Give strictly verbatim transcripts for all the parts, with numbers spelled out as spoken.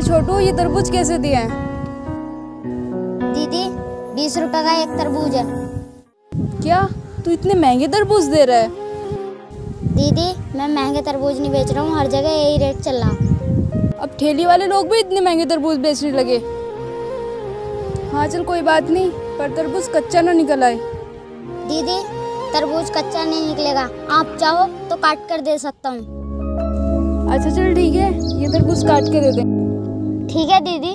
छोटू, ये तरबूज कैसे दिए हैं? दीदी बीस रुपए का एक तरबूज है। क्या तू इतने महंगे तरबूज दे रहा है? दीदी मैं महंगे तरबूज नहीं बेच रहा हूँ, हर जगह यही रेट चल रहा। अब ठेली वाले लोग भी इतने महंगे तरबूज बेचने लगे। हाँ चल कोई बात नहीं, पर तरबूज कच्चा ना निकल आए। दीदी तरबूज कच्चा नहीं निकलेगा, आप चाहो तो काट कर दे सकता हूँ। अच्छा चल ठीक है, ये तरबूज काट के दे दे। ठीक है दीदी।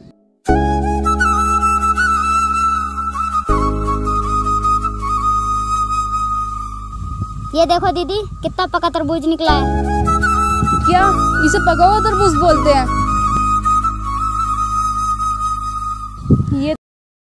ये देखो दीदी कितना पका तरबूज निकला है। क्या इसे पका हुआ तरबूज बोलते हैं? ये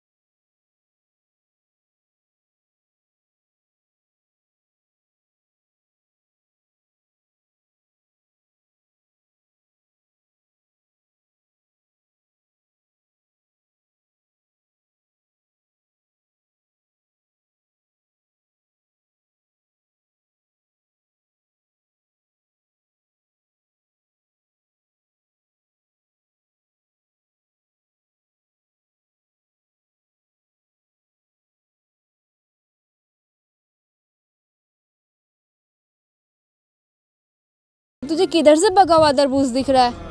तुझे किधर से पका हुआ तरबूज दिख रहा है?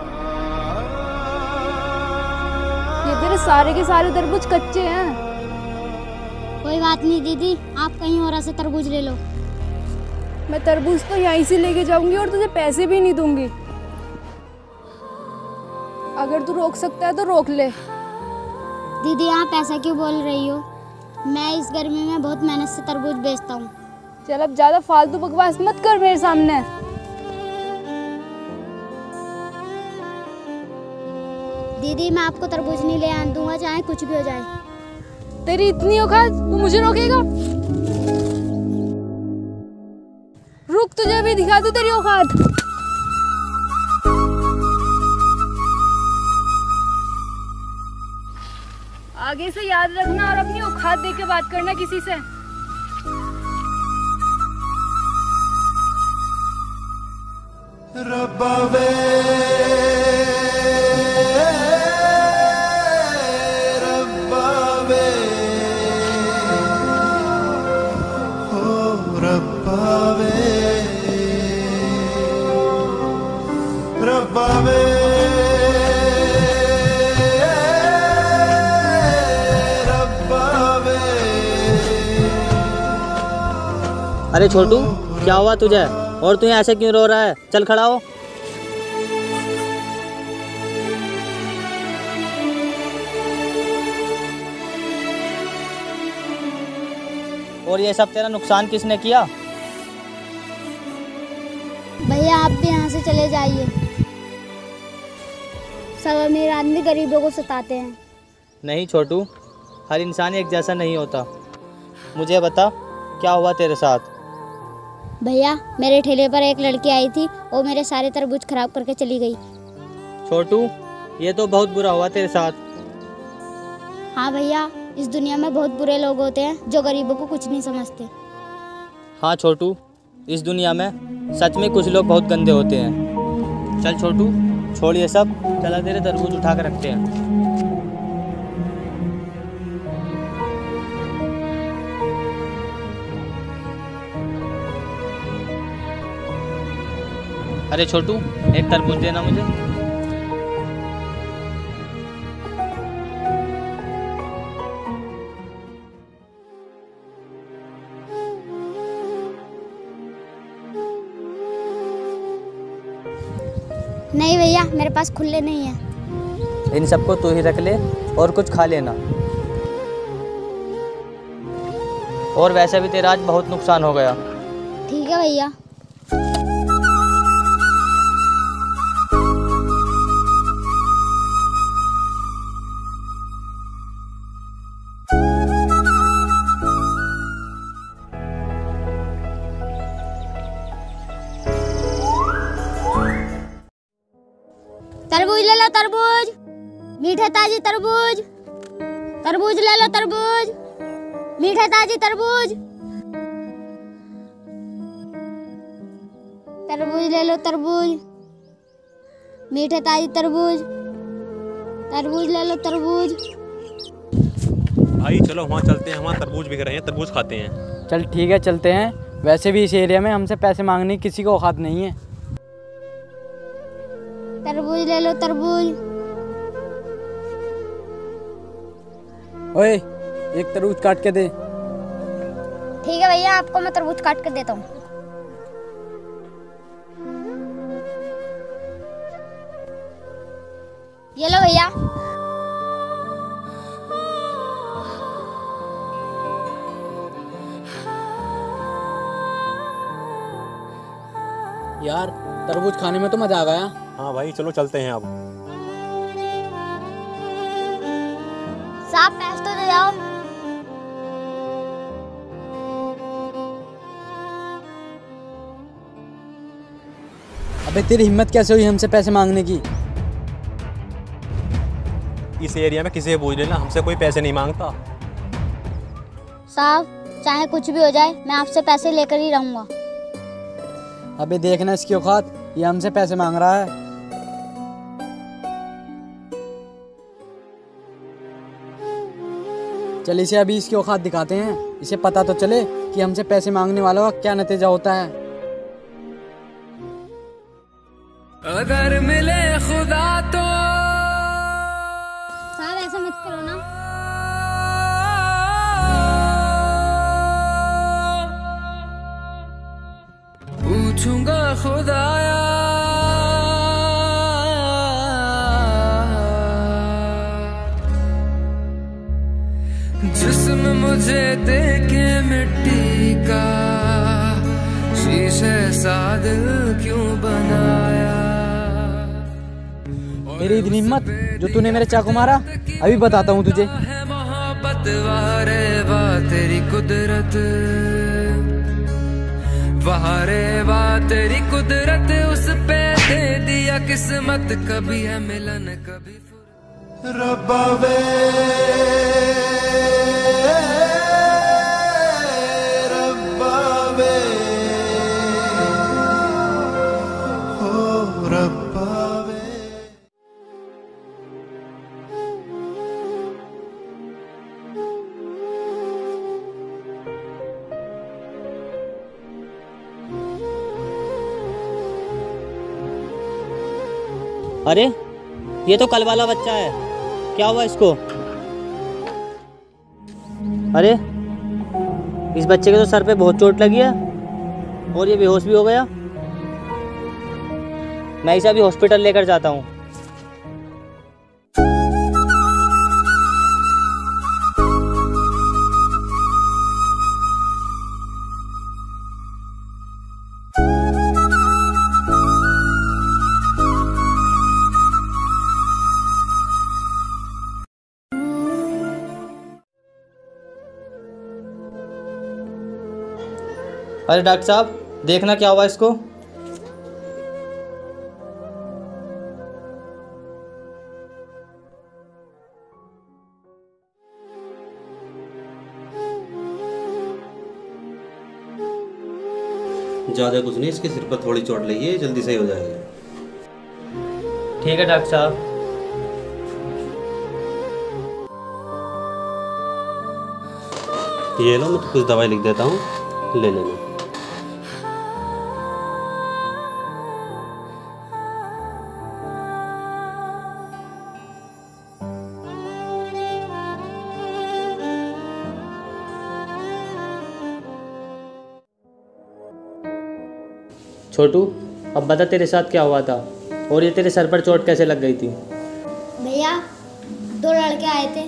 ये तेरे सारे के सारे तरबूज कच्चे हैं। कोई बात नहीं दीदी, आप कहीं और से तरबूज ले लो। मैं तरबूज तो यहीं से लेके जाऊंगी और तुझे पैसे भी नहीं दूंगी। अगर तू रोक सकता है तो रोक ले। दीदी आप ऐसा क्यों बोल रही हो? मैं इस गर्मी में बहुत मेहनत से तरबूज बेचता हूँ। चल अब ज्यादा फालतू बकवास मत कर मेरे सामने। दीदी मैं आपको तरबूज नहीं ले आने दूंगा, चाहे कुछ भी हो जाए। तेरी इतनी औकात, तू मुझे रोकेगा? रुक, तुझे भी दिखा दूं तेरी औकात। आगे से याद रखना और अपनी औकात देख के बात करना किसी से। रब्बा वे अरे छोटू, क्या हुआ तुझे? और तू ऐसे क्यों रो रहा है? चल खड़ा हो। और ये सब तेरा नुकसान किसने किया? भैया आप भी यहाँ से चले जाइए। सब अमीर आदमी गरीबों को सताते हैं। नहीं छोटू, हर इंसान एक जैसा नहीं होता। मुझे बता क्या हुआ तेरे साथ? भैया मेरे ठेले पर एक लड़की आई थी, वो मेरे सारे तरबूज खराब करके चली गई। छोटू ये तो बहुत बुरा हुआ तेरे साथ। हाँ भैया, इस दुनिया में बहुत बुरे लोग होते हैं जो गरीबों को कुछ नहीं समझते। हाँ छोटू, इस दुनिया में सच में कुछ लोग बहुत गंदे होते हैं। चल छोटू छोड़ ये सब, चला तेरे तरबूज उठा कर रखते हैं। अरे छोटू एक तरबूज देना मुझे। नहीं भैया मेरे पास खुले नहीं है। इन सबको तू ही रख ले और कुछ खा लेना। और वैसे भी तेरा आज बहुत नुकसान हो गया। ठीक है भैया। तरबूज ले लो तरबूज, मीठे ताजी तरबूज। तरबूज ले लो तरबूज, मीठे ताजी तरबूज। तरबूज ले लो तरबूज, मीठे ताजी तरबूज। तरबूज ले लो तरबूज। भाई चलो वहाँ चलते हैं, वहाँ तरबूज बिक रहे हैं, तरबूज खाते हैं। चल ठीक है चलते हैं। वैसे भी इस एरिया में हमसे पैसे मांगने की किसी को औकात नहीं है। तरबूज ले लो तरबूज। ओए एक तरबूज काट के दे। ठीक है भैया, आपको मैं तरबूज काट कर देता हूँ। ये लो भैया। यार तरबूज खाने में तो मजा आ गया। हाँ भाई चलो चलते हैं अब। साहब पैसे तो दे जाओ। अबे तेरी हिम्मत कैसे हुई हमसे पैसे मांगने की? इस एरिया में किसी से पूछ लेना, हमसे कोई पैसे नहीं मांगता। साहब चाहे कुछ भी हो जाए, मैं आपसे पैसे लेकर ही रहूंगा। अबे देखना इसकी औकात, ये हमसे पैसे मांग रहा है। चल इसे अभी इसकी औकात दिखाते हैं, इसे पता तो चले कि हमसे पैसे मांगने वालों का क्या नतीजा होता है। अगर मिले खुदा तो साहब ऐसा मत करो ना। पूछूंगा खुदाया जिस्म मुझे देके मिट्टी का, शीशे सा दिल क्यों बनाया। तेरी इतनी हिम्मत जो तूने मेरे चाकू मारा, अभी बताता हूँ तुझे। है मोहब्बत वारे वाह तेरी कुदरत, वारे वाह तेरी कुदरत, उस पे दे दिया किस्मत। कभी है मिलन कभी रब्बा वे रब्बा वे हो रब्बा वे। अरे ये तो कल वाला बच्चा है, क्या हुआ इसको? अरे इस बच्चे के तो सर पे बहुत चोट लगी है और ये बेहोश भी हो गया। मैं इसे अभी हॉस्पिटल लेकर जाता हूँ। अरे डॉक्टर साहब देखना क्या हुआ इसको। ज़्यादा कुछ नहीं, इसके सिर पर थोड़ी चोट लगी है, जल्दी सही हो जाएगा। ठीक है डॉक्टर साहब। ये लो, मैं तो कुछ दवाई लिख देता हूँ, ले लेना। छोटू अब बता तेरे साथ क्या हुआ था और ये तेरे सर पर चोट कैसे लग गई थी? भैया दो लड़के आए थे।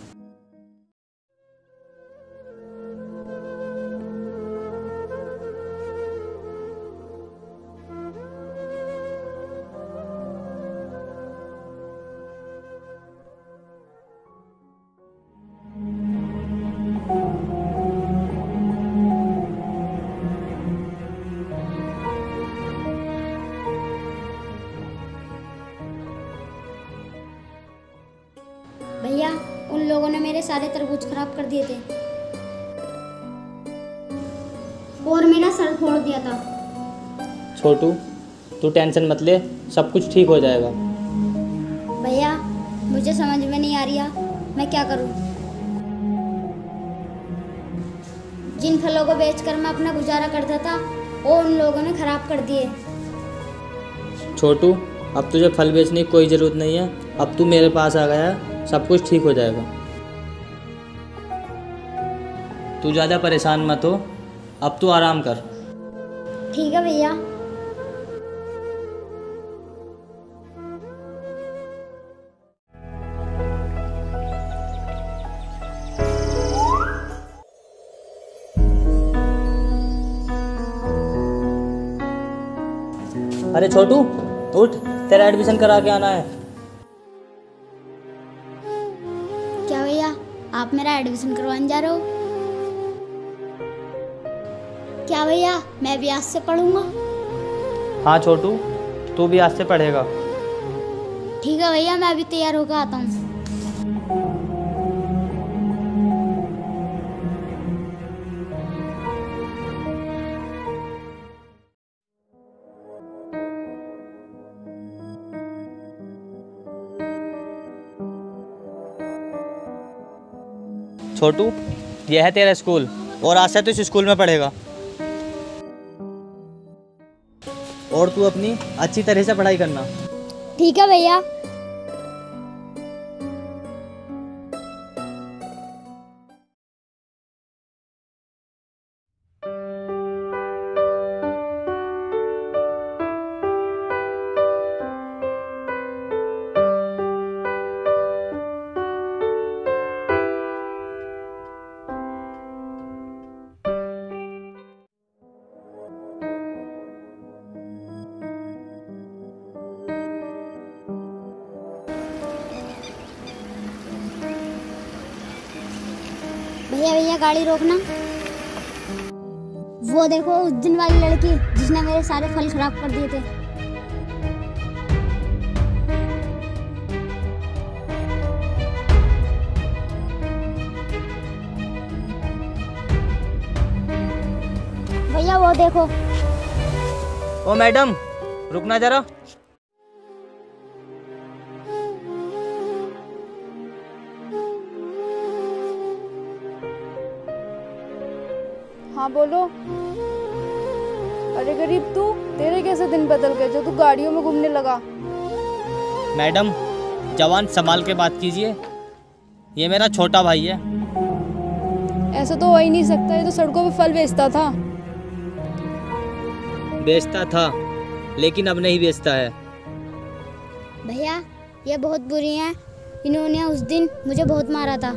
भैया उन लोगों ने मेरे सारे तरबूज खराब कर दिए थे और मेरा सर फोड़ दिया था। छोटू तू टेंशन मत ले, सब कुछ ठीक हो जाएगा। भैया मुझे मुझे समझ में नहीं आ रही है, मैं क्या करूं। जिन फलों को बेचकर मैं अपना गुजारा करता था वो उन लोगों ने खराब कर दिए। छोटू, अब तुझे फल बेचने की कोई ज़रूरत नहीं है। अब तू मेरे पास आ गया है, सब कुछ ठीक हो जाएगा। तू ज़्यादा परेशान मत हो, अब तू आराम कर। ठीक है भैया। अरे छोटू उठ, तेरा एडमिशन करा के आना है। क्या भैया, आप मेरा एडमिशन करवाने जा रहे हो? क्या भैया, मैं भी आज से पढ़ूंगा? हाँ छोटू, तू भी आज से पढ़ेगा। ठीक है भैया, मैं अभी तैयार होकर आता हूँ। छोटू, यह है तेरा स्कूल और आज से तू इस स्कूल में पढ़ेगा। और तू अपनी अच्छी तरह से पढ़ाई करना। ठीक है भैया। भैया भैया गाड़ी रोकना। वो देखो उस दिन वाली लड़की जिसने मेरे सारे फल खराब कर दिए थे। भैया वो देखो। ओ मैडम, रुकना जरा। हाँ बोलो। अरे गरीब तू, तेरे कैसे दिन बदल गए जो तू गाड़ियों में घूमने लगा? मैडम, जवान संभाल के बात कीजिए, ये मेरा छोटा भाई है। ऐसा तो हो ही नहीं सकता, ये तो सड़कों पे फल बेचता था। बेचता था, लेकिन अब नहीं बेचता है। भैया ये बहुत बुरी हैं, इन्होंने उस दिन मुझे बहुत मारा था।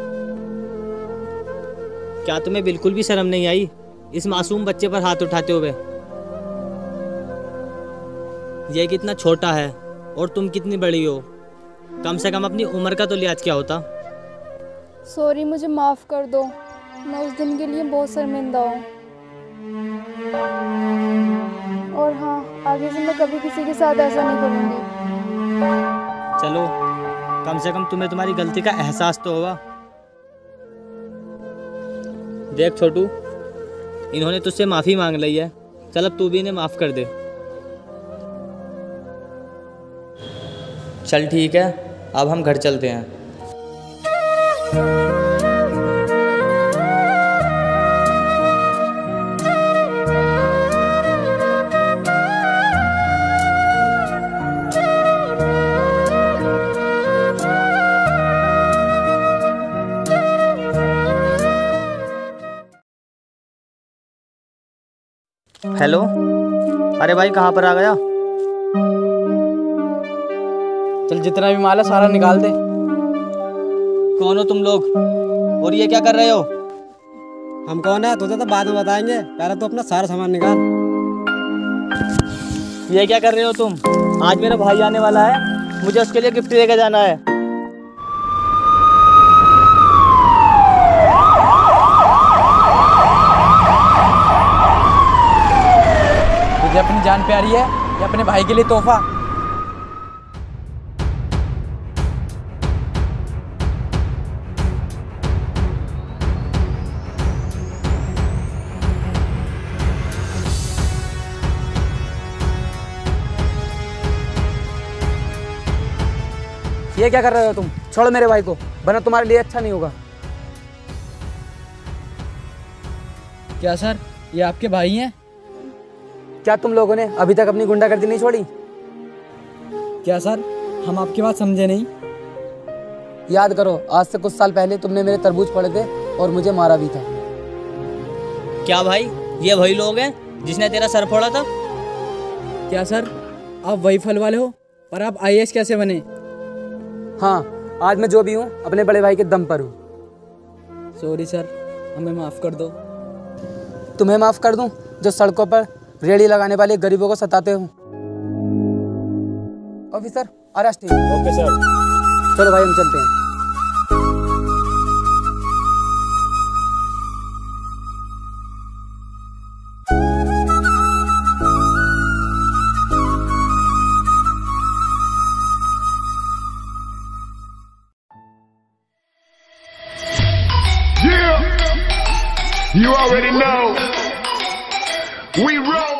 क्या तुम्हें बिल्कुल भी शर्म नहीं आई इस मासूम बच्चे पर हाथ उठाते हुए? ये कितना छोटा है और तुम कितनी बड़ी हो, कम से कम अपनी उम्र का तो लिहाज क्या होता। सॉरी, मुझे माफ़ कर दो, मैं उस दिन के लिए बहुत शर्मिंदा हूँ। और हाँ, आगे से मैं कभी किसी के साथ ऐसा नहीं करूँगी। चलो, कम से कम तुम्हें तुम्हारी गलती का एहसास तो होगा। देख छोटू, इन्होंने तुझसे माफ़ी मांग ली है, चल अब तू भी इन्हें माफ़ कर दे। चल ठीक है, अब हम घर चलते हैं। हेलो, अरे भाई कहाँ पर आ गया? चल जितना भी माल है सारा निकाल दे। कौन हो तुम लोग और ये क्या कर रहे हो? हम कौन है तुझे तो बाद में बताएंगे, पहले तो अपना सारा सामान निकाल। ये क्या कर रहे हो तुम? आज मेरा भाई आने वाला है, मुझे उसके लिए गिफ्ट लेकर जाना है। तुझे अपनी जान प्यारी है या अपने भाई के लिए तोहफा? ये क्या कर रहे हो तुम? छोड़ो मेरे भाई को, वरना तुम्हारे लिए अच्छा नहीं होगा। क्या सर, ये आपके भाई हैं? क्या तुम लोगों ने अभी तक अपनी गुंडागर्दी नहीं छोड़ी? क्या सर, हम आपकी बात समझे नहीं। याद करो, आज से कुछ साल पहले तुमने मेरे तरबूज फोड़े थे और मुझे मारा भी था। क्या भाई, ये वही लोग हैं जिसने तेरा सर फोड़ा था? क्या सर, आप वही फल वाले हो? पर आप आई ए एस कैसे बने? हाँ, आज मैं जो भी हूँ अपने बड़े भाई के दम पर हूँ। सॉरी सर, हमें माफ़ कर दो। तुम्हें माफ़ कर दूँ जो सड़कों पर रेड़ी लगाने वाले गरीबों को सताते हो? Officer, arrest. Okay sir. चलो भाई, हम चलते हैं। You already know. We roll.